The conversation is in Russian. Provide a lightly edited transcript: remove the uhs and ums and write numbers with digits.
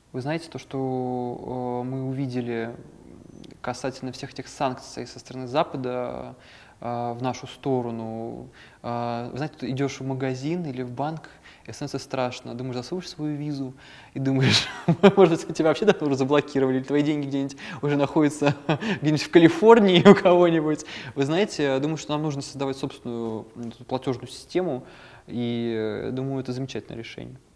Вы знаете, то, что мы увидели касательно всех этих санкций со стороны Запада в нашу сторону. Вы знаете, ты идешь в магазин или в банк, и становится страшно. Думаешь, засовываешь свою визу и думаешь, может быть, тебя вообще давно уже заблокировали, или твои деньги где-нибудь уже находятся где-нибудь в Калифорнии у кого-нибудь. Вы знаете, я думаю, что нам нужно создавать собственную платежную систему, и думаю, это замечательное решение.